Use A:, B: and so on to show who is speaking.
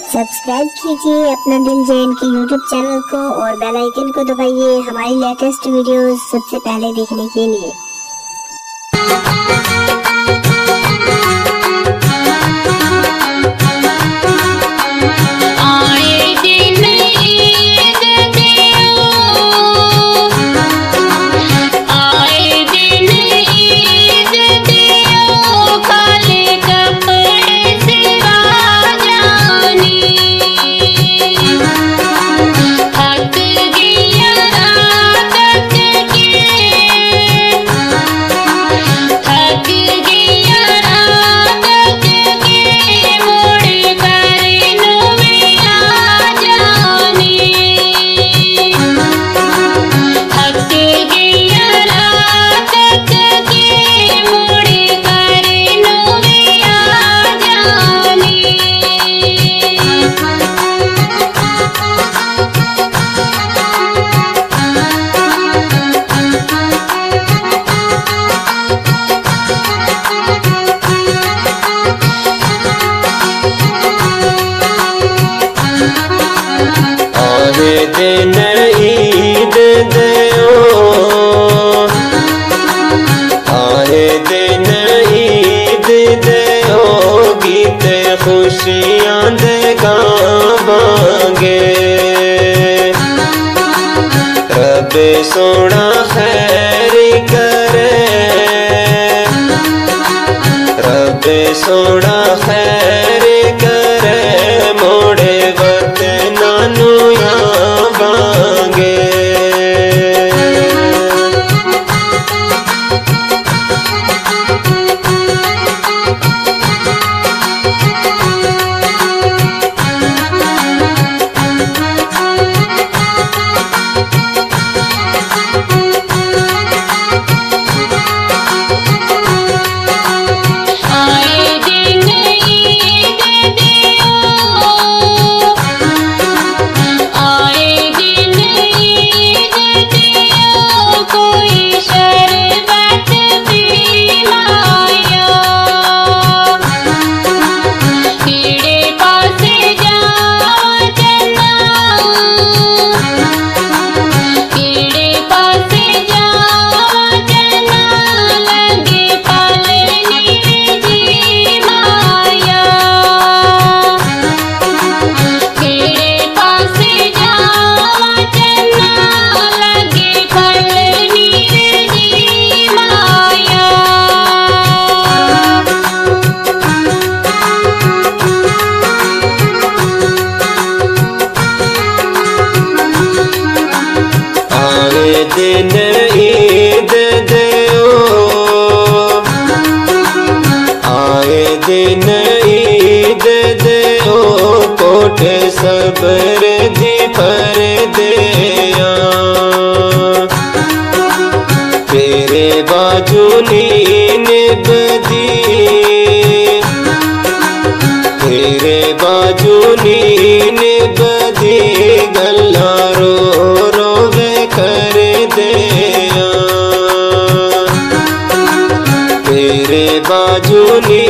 A: Subscribe कीजिए अपना दिल जैन के यूट्यूब चैनल को और बेल आइकन को दबाइए हमारी लेटेस्ट वीडियोस सबसे पहले देखने के लिए।
B: दिन ईद देओ, आए दिन ईद देओ, गीत खुशियां दे गावांगे। रब सोना खैर करे, रब सोना खैर करे, मोड़े वतना नू दिन ईद देओ, आए दिन ईद देओ, कोट सब्र दी पर देया। तेरे बाजू नीन बदी, तेरे बाजू नीन बदी, गल्ला रो रोवे कर दिया। तेरे बाजू नी